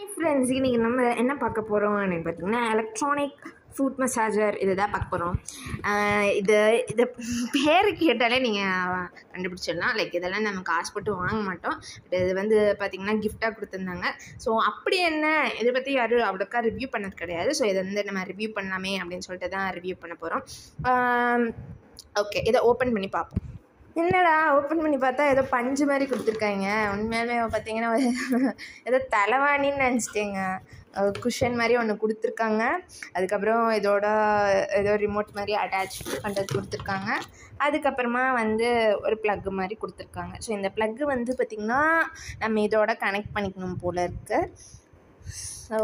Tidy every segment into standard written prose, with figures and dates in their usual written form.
Friends, இன்றைக்கி நம்ம என்ன பார்க்க போகிறோம் அப்படின்னு பார்த்திங்கன்னா எலக்ட்ரானிக் ஃபுட் மசாஜர் இது தான் பார்க்க போகிறோம். இதை பேர் கேட்டாலே நீங்கள் கண்டுபிடிச்சிடலாம். லைக் இதெல்லாம் நம்ம காசு போட்டு வாங்க மாட்டோம். இது வந்து பார்த்திங்கன்னா கிஃப்டாக கொடுத்துருந்தாங்க. ஸோ அப்படி என்ன இதை பற்றி யாரும் அவ்வளோக்கா ரிவ்யூ பண்ணது கிடையாது. ஸோ இதை வந்து நம்ம ரிவ்யூ பண்ணலாமே அப்படின்னு சொல்லிட்டு தான் ரிவ்யூ பண்ண போகிறோம். ஓகே, இதை ஓப்பன் பண்ணி பார்ப்போம். என்னடா ஓப்பன் பண்ணி பார்த்தா ஏதோ பஞ்சு மாதிரி கொடுத்துருக்காங்க. உண்மையாலுமே பார்த்திங்கன்னா ஏதோ தலைவாணின்னு நினச்சிட்டேங்க. குஷன் மாதிரி ஒன்று கொடுத்துருக்காங்க. அதுக்கப்புறம் இதோட ஏதோ ரிமோட் மாதிரி அட்டாச் பண்ணுறது கொடுத்துருக்காங்க. அதுக்கப்புறமா வந்து ஒரு ப்ளக்கு மாதிரி கொடுத்துருக்காங்க. ஸோ இந்த ப்ளக்கு வந்து பார்த்திங்கன்னா நம்ம இதோட கனெக்ட் பண்ணிக்கணும் போல் இருக்குது. ஸோ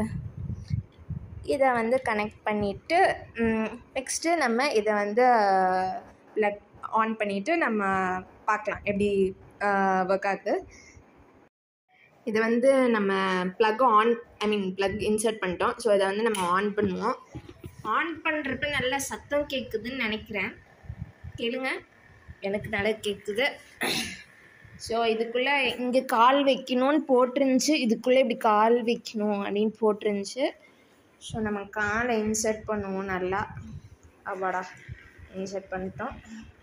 இதை வந்து கனெக்ட் பண்ணிவிட்டு நெக்ஸ்ட்டு நம்ம இதை வந்து ப்ளக் ஆன் பண்ணிவிட்டு நம்ம பார்க்கலாம் எப்படி ஒர்க் ஆகுது. இது வந்து நம்ம ப்ளக் இன்சர்ட் பண்ணிட்டோம். ஸோ இதை வந்து நம்ம ஆன் பண்ணுவோம். ஆன் பண்ணுறப்ப நல்லா சத்தம் கேட்குதுன்னு நினைக்கிறேன். கேளுங்க, எனக்கு நல்லா கேட்குது. ஸோ இதுக்குள்ளே இங்கே கால் வைக்கணும்னு போட்டிருந்துச்சு. இதுக்குள்ளே இப்படி கால் வைக்கணும் அப்படின்னு போட்டிருந்துச்சு. ஸோ நம்ம காலை இன்சர்ட் பண்ணுவோம். நல்லா அவ்வாடா இன்சர்ட் பண்ணிட்டோம்.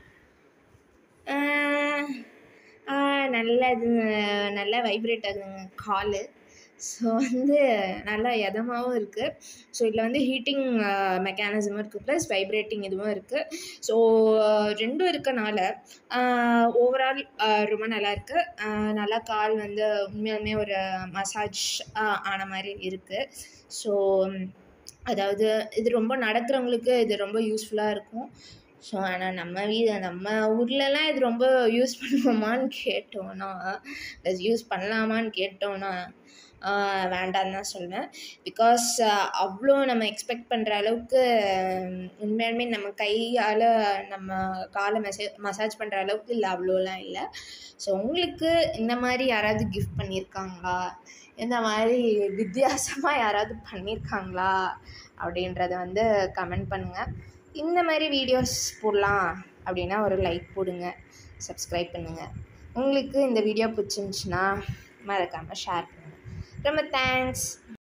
நல்லா வைப்ரேட் ஆகுதுங்க கால். ஸோ வந்து நல்லா இதமாகவும் இருக்குது. ஸோ இதில் வந்து ஹீட்டிங் மெக்கானிசமும் இருக்குது, ப்ளஸ் வைப்ரேட்டிங் இதுவும் இருக்குது. ஸோ ரெண்டும் இருக்கனால ஓவரால் ரொம்ப நல்லா இருக்குது. நல்லா கால் வந்து உண்மையாலுமே ஒரு மசாஜ் ஆன மாதிரி இருக்குது. ஸோ அதாவது இது ரொம்ப நடக்கிறவங்களுக்கு இது ரொம்ப யூஸ்ஃபுல்லாக இருக்கும். ஸோ ஆனால் நம்ம ஊர்லலாம் இது ரொம்ப யூஸ் பண்ணுவோமான்னு கேட்டோன்னா, யூஸ் பண்ணலாமான்னு கேட்டோன்னா வேண்டான்னு தான் சொல்லுவேன். பிகாஸ் அவ்வளோ நம்ம எக்ஸ்பெக்ட் பண்ணுற அளவுக்கு உண்மையாலுமே நம்ம கையால் நம்ம காலை மசாஜ் பண்ணுற அளவுக்கு இல்லை, அவ்வளோலாம் இல்லை. ஸோ உங்களுக்கு இந்த மாதிரி யாராவது கிஃப்ட் பண்ணியிருக்காங்களா, இந்த மாதிரி வித்தியாசமாக யாராவது பண்ணியிருக்காங்களா அப்படின்றத வந்து கமெண்ட் பண்ணுங்கள். இந்த மாதிரி வீடியோஸ் போடலாம் அப்படின்னா ஒரு லைக் போடுங்க, சப்ஸ்கிரைப் பண்ணுங்கள். உங்களுக்கு இந்த வீடியோ பிடிச்சிருந்துச்சுன்னா மறக்காமல் ஷேர் பண்ணுங்கள். ரொம்ப தேங்க்ஸ்.